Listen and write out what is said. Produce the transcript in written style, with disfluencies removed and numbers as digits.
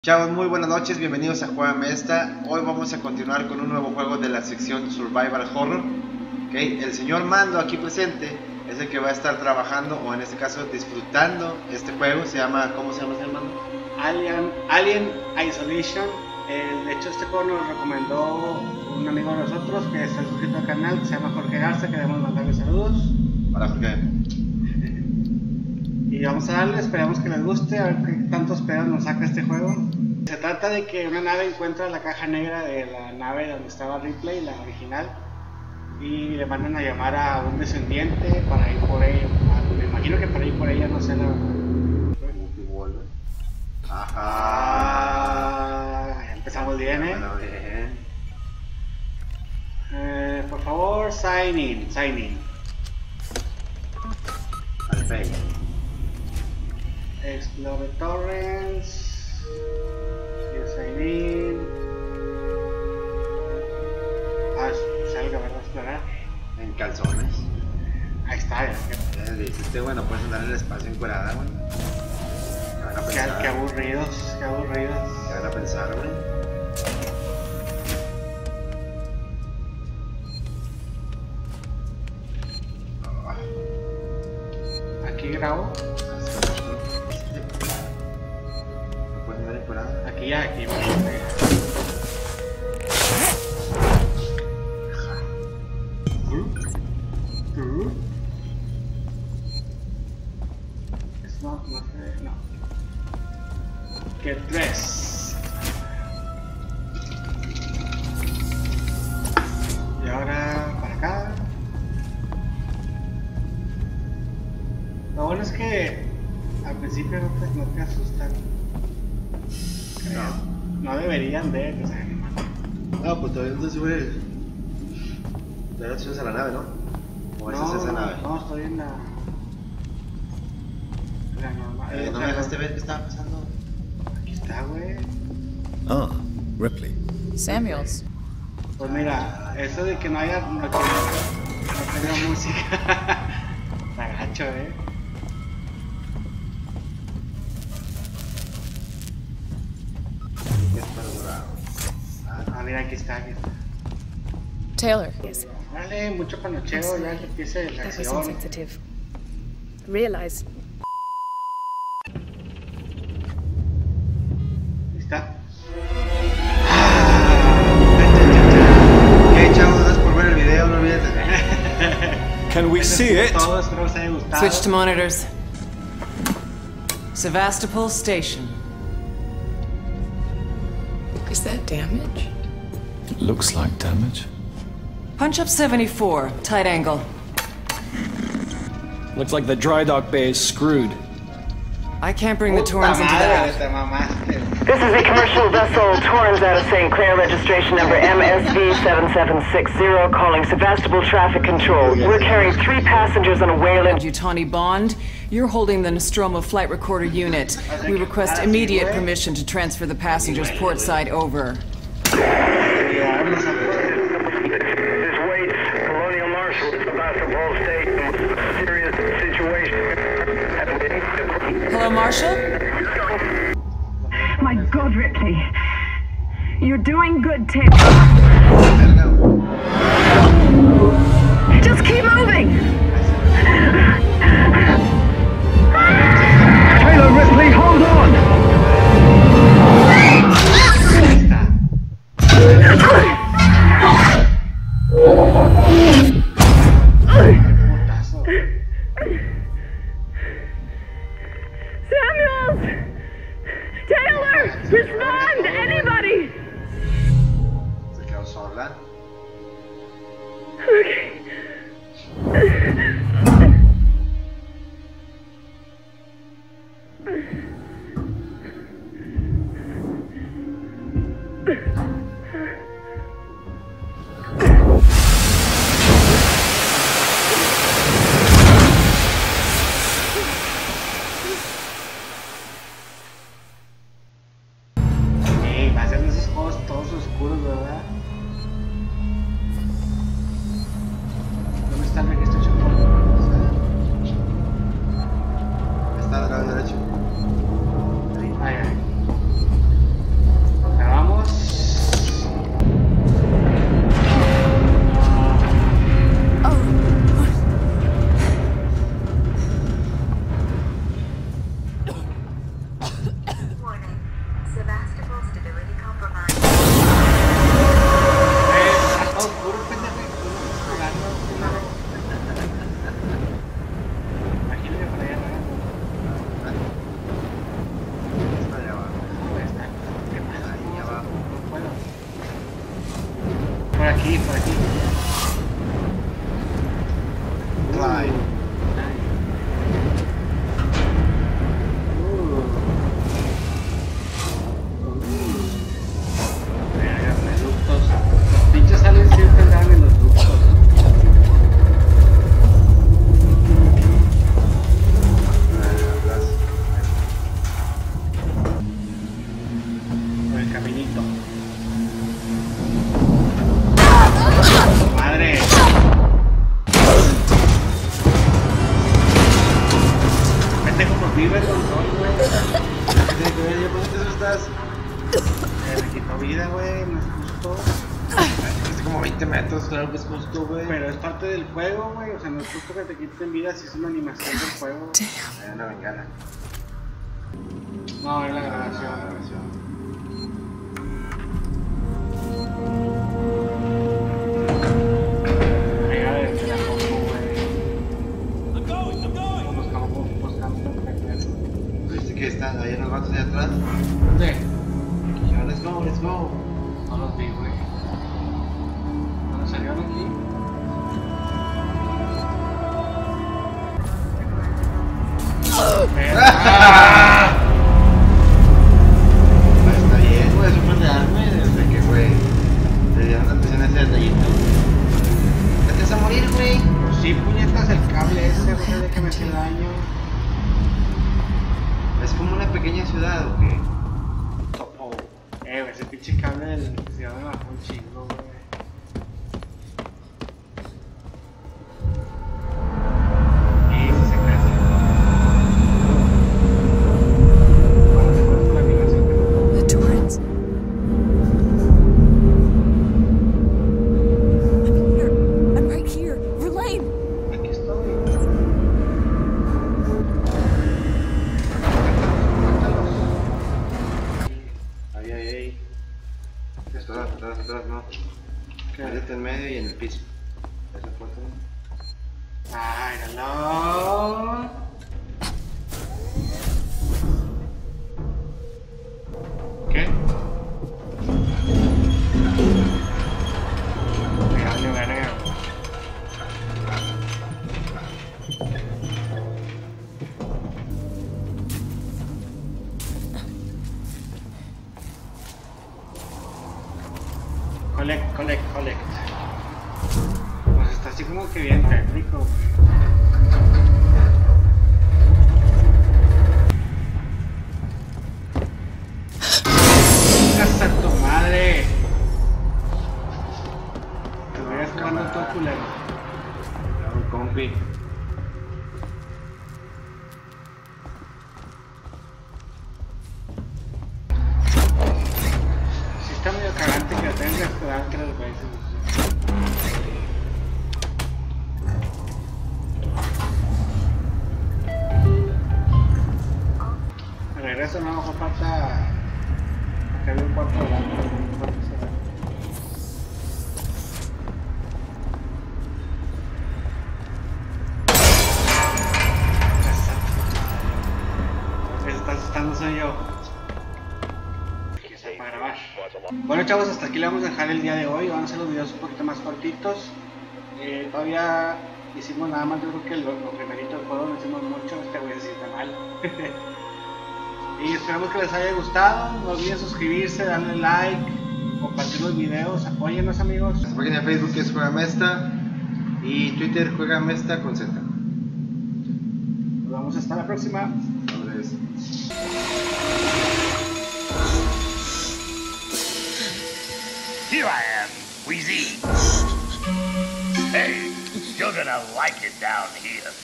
Chavos, muy buenas noches, bienvenidos a Juegame Esta. Hoy vamos a continuar con un nuevo juego de la sección Survival Horror. El señor Mando aquí presente es el que va a estar trabajando, o en este caso disfrutando este juego. ¿Cómo se llama, señor Mando? Alien Isolation. De hecho, este juego nos recomendó un amigo de nosotros que está suscrito al canal, que se llama Jorge Garza. Queremos mandarle saludos. Hola, Jorge. Y vamos a darle, esperamos que les guste, a ver qué tantos pedos nos saca este juego. Se trata de que una nave encuentra la caja negra de la nave donde estaba Ripley, la original, y le mandan a llamar a un descendiente para ir por ella. Me imagino que para ir por ella, no sé la verdad. Ajá. Empezamos bien, Bueno, bien. Por favor, sign in. Al face. Explore torrents. Sign in. Salga, ¿verdad? Explorar. En calzones. Ahí está, ya. Dijiste, bueno, puedes andar en el espacio encuerada, güey. ¿Qué van a pensar? Qué aburridos. ¿Qué van a pensar, güey? Aquí grabo. ¿No puedes andar encuerada? Aquí. No. Get dressed. Y ahora para acá. Lo bueno es que al principio no te asustan. No deberían de, o sea, No, pues todavía no te subes. Todavía no te subes a la nave, ¿no? ¿O esa es esa nave? No, estoy en la normal. ¿No me dejaste ver qué estaba pasando? Aquí está, güey. Ah, Ripley. Samuels. Pues mira, eso de que no tenga música. Está gacho, Mira, aquí está. Taylor. Dale, mucho panocheo, ya que empiece la That was acción. insensitive. Realize. Ahí está. Ok, chavos, gracias por ver el video, no olvides. Can we see it? Todo, espero les haya gustado. Switch to monitors. Sevastopol Station. Is that damage? Looks like damage. Punch up 74, tight angle. Looks like the dry dock bay is screwed. I can't bring the Puta Torrens into madre, that. te mamaste. This is the commercial vessel Torrens out of St. Clair, registration number MSV7760, calling Sevastopol Traffic Control. We're carrying 3 passengers on a Wayland. Yutani Bond, you're holding the Nostromo flight recorder unit. We request immediate permission to transfer the passengers portside over. This Waits, Colonial Marshal, Sevastopol State, serious situation. Hello, Marshal? My God, Ripley. You're doing good, Taylor. Just keep moving. Taylor Ripley, hold on! Samuels! Taylor! Respond! Anybody! Se quedó sola. Okay. Hacen esos juegos todos oscuros, ¿verdad? ¿Dónde está el registro chocolate? Está del lado derecho. Ahí, ahí. aquí, por aquí. Clyde. Ductos. Los pinches aliens siempre andaban en los ductos. Por el caminito. Madre. Vete como vive el control, güey. ¿Dónde estás? Me quitó vida, güey, no es justo. Hace como 20 metros, claro que es justo, güey. Pero es parte del juego, güey. O sea, no es justo que te quiten vida si es una animación del juego. Hay una bengala. No, es la La grabación. grabación. Arriba de la compu, güey. Buscamos. ¿Viste que están ahí en los vatos de atrás? ¿Dónde? Ya, let's go, let's go. No los vi, güey. ¿Cuándo salieron aquí? ¡Ah! Está bien, güey, eso fue real, güey, desde que, güey, te dieron atención a ese detallito. Ya te vas a morir, güey. Pues sí, puñetas, el cable ese, güey, de que me hace daño. Es como una pequeña ciudad, ¿o qué? Topo. Güey, ese pinche cable del ciudad me bajó un chingo, güey. Y si se crece. Ahora se corta la animación. The torrents. I'm here. I'm right here. Verlaine! Aquí estoy. Ahí, ahí, ahí. Atrás, atrás, atrás, no. Métete en medio y en el piso. Esa puerta, ¿no? Ay, no. ¿Qué? Me vale verga. Collect. Pues está así como que bien técnico, güey. ¡Casa tu madre! Te voy a jugando todo culero. Un compi. Sí está medio cagante que lo tengas que esperar 3 veces. De regreso no me falta que había un cuarto de lado. El que se está asustando soy yo. Quizá para grabar. Bueno, chavos, hasta aquí le vamos a dejar el día de hoy. Van a ser los videos un poquito más cortitos. Todavía hicimos nada más, yo creo que lo primerito del juego, no hicimos mucho. Este güey se siente mal. Y esperamos que les haya gustado. No olviden suscribirse, darle like, compartir los videos, apóyennos, amigos. Nuestra página de Facebook es Juega Mesta y Twitter Juega Mesta con Z. Nos vemos hasta la próxima. Sobres. Here I am, Wheezy. Hey, you're gonna like it down here.